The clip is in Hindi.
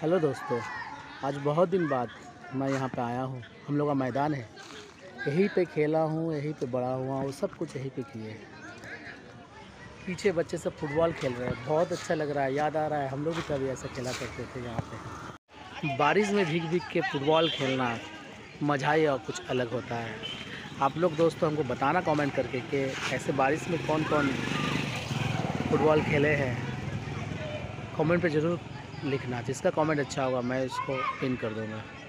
हेलो दोस्तों, आज बहुत दिन बाद मैं यहाँ पे आया हूँ। हम लोग का मैदान है, यहीं पे खेला हूँ, यहीं पे बड़ा हुआ हूँ, सब कुछ यहीं पे किए। पीछे बच्चे सब फुटबॉल खेल रहे हैं, बहुत अच्छा लग रहा है। याद आ रहा है हम लोग भी कभी ऐसा खेला करते थे यहाँ पे। बारिश में भीग भीग के फुटबॉल खेलना मज़ा ही और कुछ अलग होता है। आप लोग दोस्तों हमको बताना कमेंट करके कि ऐसे बारिश में कौन कौन फुटबॉल खेले हैं। कमेंट पे ज़रूर लिखना, जिसका कमेंट अच्छा होगा मैं उसको पिन कर दूँगा।